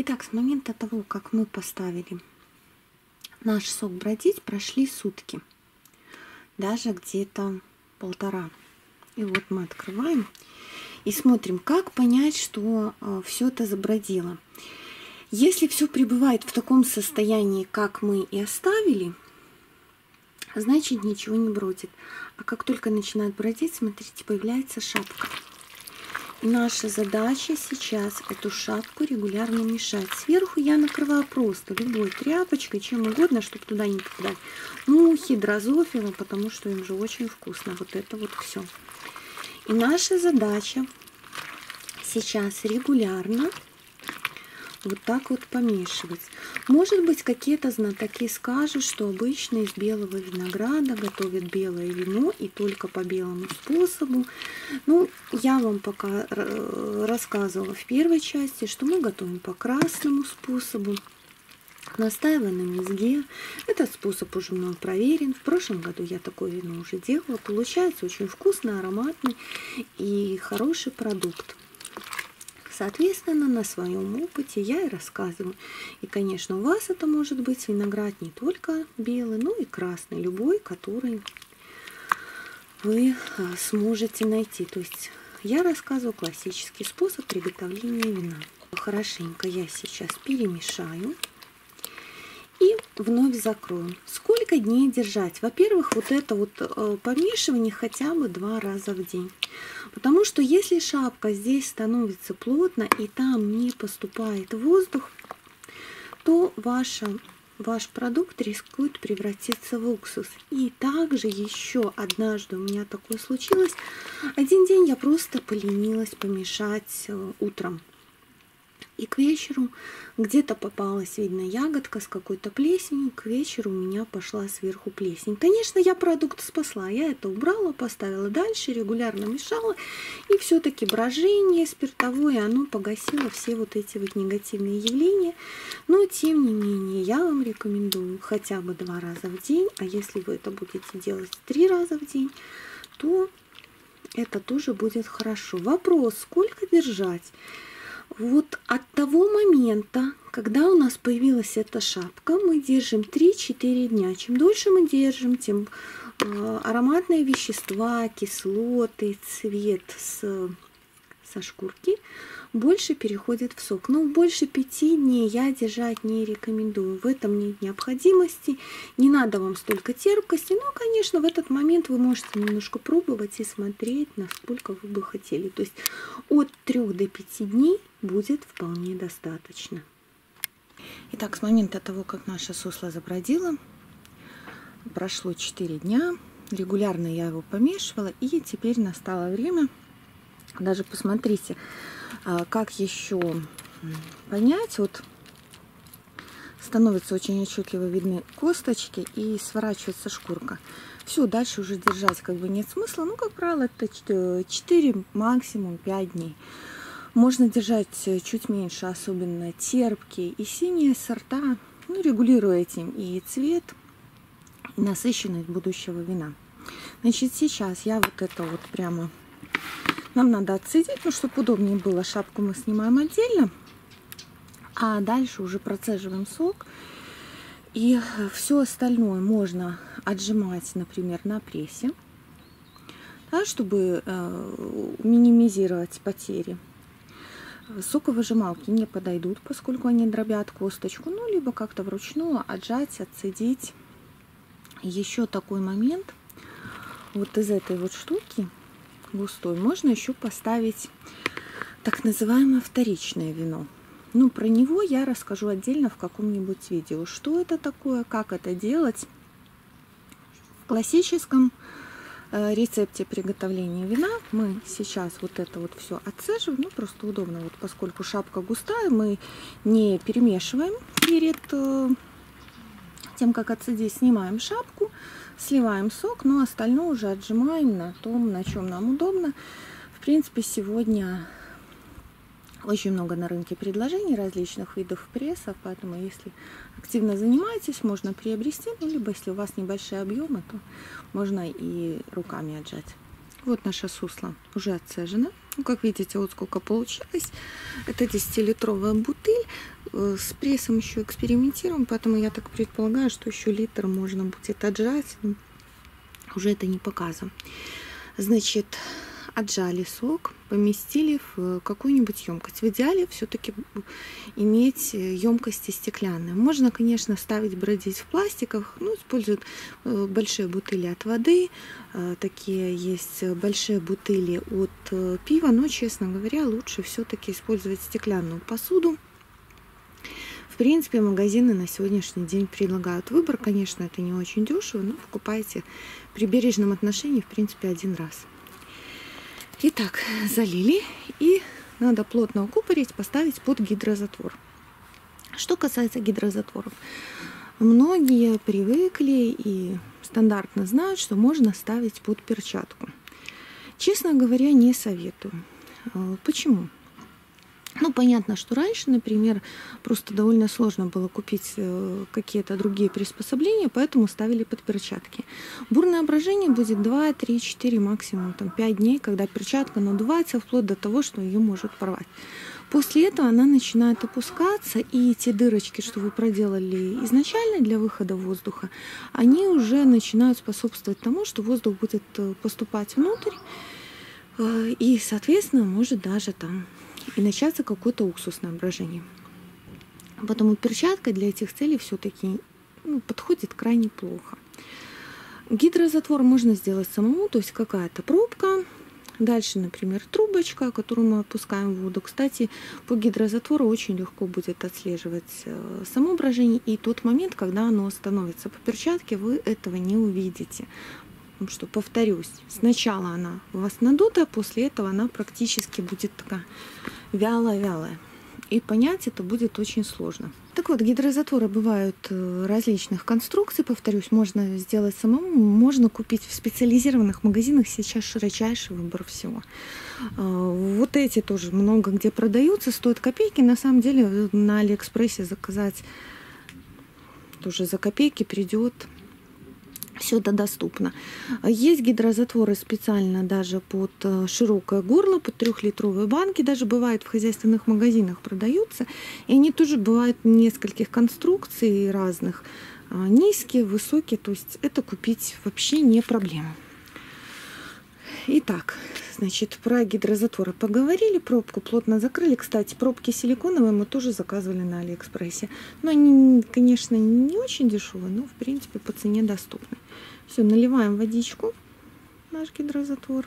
Итак, с момента того, как мы поставили наш сок бродить, прошли сутки. Даже где-то 1,5. И вот мы открываем и смотрим, как понять, что все это забродило. Если все пребывает в таком состоянии, как мы и оставили, значит ничего не бродит. А как только начинает бродить, смотрите, появляется шапка. И наша задача сейчас эту шапку регулярно мешать. Сверху я накрываю просто любой тряпочкой, чем угодно, чтобы туда не попадали мухи, дрозофилы, потому что им же очень вкусно. Вот это вот все. И наша задача сейчас регулярно вот так вот помешивать. Может быть, какие-то знатоки скажут, что обычно из белого винограда готовят белое вино и только по белому способу. Ну, я вам пока рассказывала в первой части, что мы готовим по красному способу. Настаивая на мезге. Этот способ уже мной проверен. В прошлом году я такое вино уже делала. Получается очень вкусный, ароматный и хороший продукт. Соответственно, на своем опыте я и рассказываю. И, конечно, у вас это может быть виноград не только белый, но и красный, любой, который вы сможете найти. То есть я рассказываю классический способ приготовления вина. Хорошенько я сейчас перемешаю и вновь закрою. Сколько дней держать? Во-первых, вот это вот помешивание хотя бы 2 раза в день. Потому что если шапка здесь становится плотно и там не поступает воздух, то ваш продукт рискует превратиться в уксус. И также еще однажды у меня такое случилось. Один день я просто поленилась помешать утром. И к вечеру где-то попалась, видно, ягодка с какой-то плесенью. К вечеру у меня пошла сверху плесень. Конечно, я продукт спасла. Я это убрала, поставила дальше, регулярно мешала. И все-таки брожение спиртовое, оно погасило все вот эти вот негативные явления. Но, тем не менее, я вам рекомендую хотя бы 2 раза в день. А если вы это будете делать 3 раза в день, то это тоже будет хорошо. Вопрос, сколько держать? Вот от того момента, когда у нас появилась эта шапка, мы держим 3-4 дня. Чем дольше мы держим, тем ароматные вещества, кислоты, цвет со шкурки больше переходит в сок. Но больше 5 дней я держать не рекомендую. В этом нет необходимости. Не надо вам столько терпкости. Но, конечно, в этот момент вы можете немножко пробовать и смотреть, насколько вы бы хотели. То есть от 3 до 5 дней будет вполне достаточно. Итак, с момента того, как наша сусло забродила, прошло 4 дня. Регулярно я его помешивала. И теперь настало время. Даже посмотрите, как еще понять. Вот становятся очень отчетливо видны косточки и сворачивается шкурка. Все, дальше уже держать как бы нет смысла. Ну, как правило, это 4, максимум 5 дней. Можно держать чуть меньше, особенно терпкие и синие сорта. Ну, регулируя этим и цвет, и насыщенность будущего вина. Значит, сейчас я вот это вот прямо... Нам надо отцедить, ну, чтобы удобнее было. Шапку мы снимаем отдельно. А дальше уже процеживаем сок. И все остальное можно отжимать, например, на прессе, да, чтобы минимизировать потери. Соковыжималки не подойдут, поскольку они дробят косточку. Ну, либо как-то вручную отжать, отцедить. Еще такой момент. Вот из этой вот штуки густой можно еще поставить так называемое вторичное вино. Ну, про него я расскажу отдельно в каком-нибудь видео. Что это такое, как это делать. В классическом рецепте приготовления вина мы сейчас вот это вот все отцеживаем. Ну, просто удобно. Вот поскольку шапка густая, мы не перемешиваем перед тем, как отцедить. Снимаем шапку, сливаем сок, но остальное уже отжимаем на том, на чем нам удобно. В принципе, сегодня очень много на рынке предложений различных видов прессов, поэтому если активно занимаетесь, можно приобрести, ну, либо если у вас небольшие объемы, то можно и руками отжать. Вот наша сусло уже отцежена. Ну, как видите, вот сколько получилось. Это 10-литровая бутыль. С прессом еще экспериментируем, поэтому я так предполагаю, что еще литр можно будет отжать. Уже это не показываю. Значит, отжали сок, поместили в какую-нибудь емкость. В идеале все-таки иметь емкости стеклянные. Можно, конечно, ставить бродить в пластиках. Ну, используют большие бутыли от воды. Такие есть большие бутыли от пива. Но, честно говоря, лучше все-таки использовать стеклянную посуду. В принципе, магазины на сегодняшний день предлагают выбор. Конечно, это не очень дешево, но покупайте при бережном отношении, в принципе, один раз. Итак, залили, и надо плотно укупорить, поставить под гидрозатвор. Что касается гидрозатворов, многие привыкли и стандартно знают, что можно ставить под перчатку. Честно говоря, не советую. Почему? Ну, понятно, что раньше, например, просто довольно сложно было купить какие-то другие приспособления, поэтому ставили под перчатки. Бурное брожение будет 2, 3, 4, максимум 5 дней, когда перчатка надувается вплоть до того, что ее может порвать. После этого она начинает опускаться, и те дырочки, что вы проделали изначально для выхода воздуха, они уже начинают способствовать тому, что воздух будет поступать внутрь, и, соответственно, может даже там и начаться какое-то уксусное брожение. Потому перчатка для этих целей все-таки подходит крайне плохо. Гидрозатвор можно сделать самому, то есть какая-то пробка. Дальше, например, трубочка, которую мы опускаем в воду. Кстати, по гидрозатвору очень легко будет отслеживать само брожение. И тот момент, когда оно остановится. По перчатке вы этого не увидите. Потому что, повторюсь, сначала она у вас надутая, после этого она практически будет такая вялая-вялая. И понять это будет очень сложно. Так вот, гидрозатворы бывают различных конструкций. Повторюсь, можно сделать самому, можно купить в специализированных магазинах. Сейчас широчайший выбор всего. Вот эти тоже много где продаются, стоят копейки. На самом деле на Алиэкспрессе заказать тоже за копейки придет. Все это доступно. Есть гидрозатворы специально даже под широкое горло, под 3-литровые банки. Даже бывают в хозяйственных магазинах продаются. И они тоже бывают нескольких конструкций разных. Низкие, высокие. То есть это купить вообще не проблема. Итак, значит, про гидрозатворы поговорили, пробку плотно закрыли. Кстати, пробки силиконовые мы тоже заказывали на Алиэкспрессе. Но они, конечно, не очень дешевые, но, в принципе, по цене доступны. Все, наливаем водичку в наш гидрозатвор.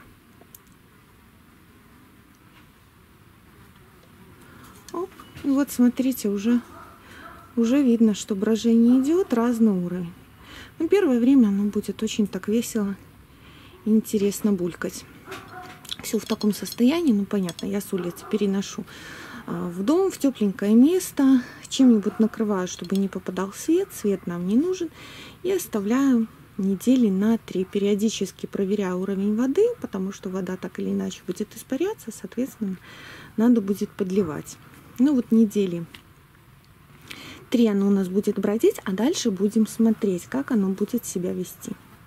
Оп. И вот, смотрите, уже видно, что брожение идет, разный уровень. Но первое время оно будет очень так весело. Интересно булькать. Все в таком состоянии, ну понятно, я с улицы переношу в дом, в тепленькое место, чем-нибудь накрываю, чтобы не попадал свет, свет нам не нужен, и оставляю недели на 3. Периодически проверяю уровень воды, потому что вода так или иначе будет испаряться, соответственно, надо будет подливать. Ну вот недели 3 оно у нас будет бродить, а дальше будем смотреть, как оно будет себя вести.